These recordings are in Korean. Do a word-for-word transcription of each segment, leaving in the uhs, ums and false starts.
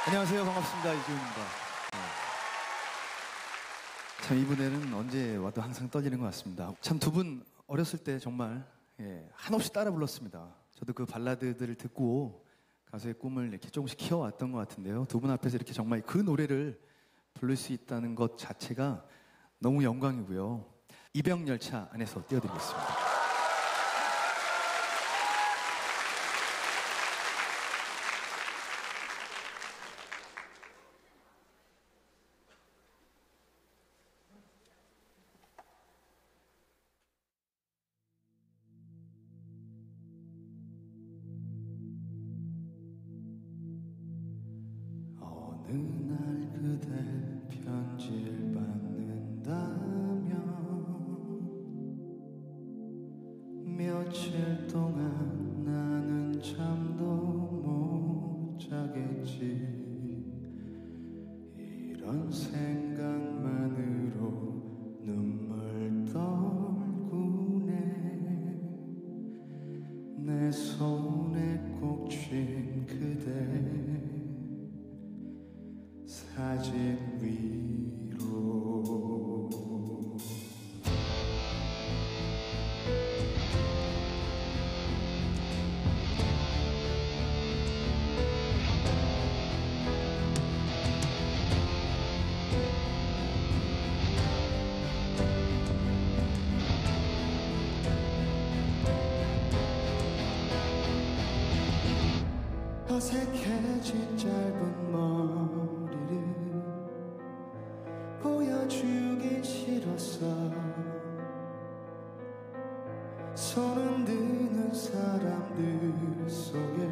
안녕하세요. 반갑습니다. 이주훈입니다. 네. 참 이 무대는 언제 와도 항상 떨리는 것 같습니다. 참 두 분 어렸을 때 정말 예, 한없이 따라 불렀습니다. 저도 그 발라드들을 듣고 가수의 꿈을 이렇게 조금씩 키워왔던 것 같은데요. 두 분 앞에서 이렇게 정말 그 노래를 부를 수 있다는 것 자체가 너무 영광이고요. 이병열차 안에서 띄워드리겠습니다. 어느 날 그대 편지를 받는다면 며칠 동안 나는 잠도 못 자겠지. 이런 생각만으로 눈물 떨구네. 내 손에 꼭 쥔 그대 사진 위로 어색해진 짧은 머리를 보여주긴 싫었어. 손 흔드는 사람들 속에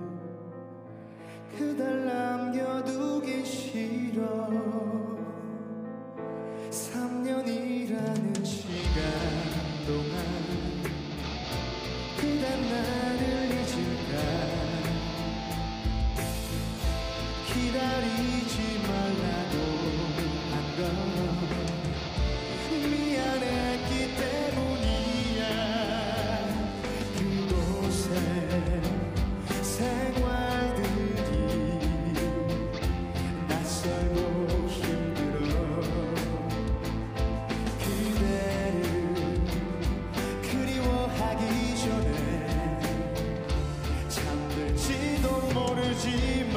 그댈 남겨두기 싫어. 삼 년이라는 시간 동안 그댄 나를 잊을까. 기다리지 말라고 한 건 미안했기 때문이야. 그곳에 생활들이 낯설고 힘들어. 그대를 그리워하기 전에 잠들지도 모르지만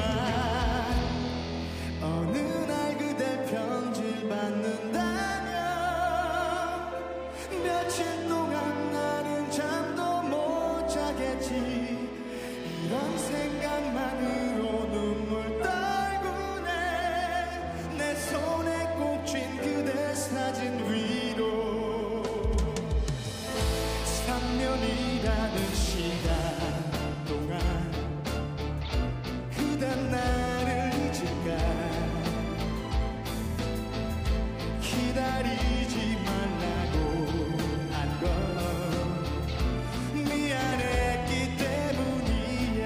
어느 날 그대 편지를 받는다면 며칠 동안 나는 잠도 못 자겠지. 이런 생각만으로 눈물 떨구네. 내 손에 꼭 쥔 그대 사진 위로 삼 년이라는 시간 동안 그댄 나를 기다리지 말라고 한 건 미안했기 때문이야.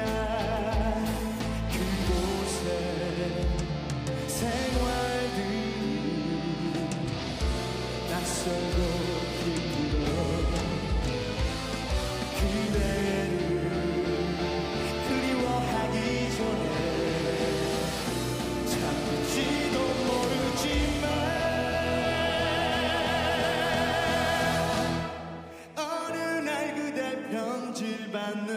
그곳에 생활들이 낯설고 힘들어. 그대를 그리워하기 전에 잠들지도 모르지만 어느 날 그댈 편지를 받는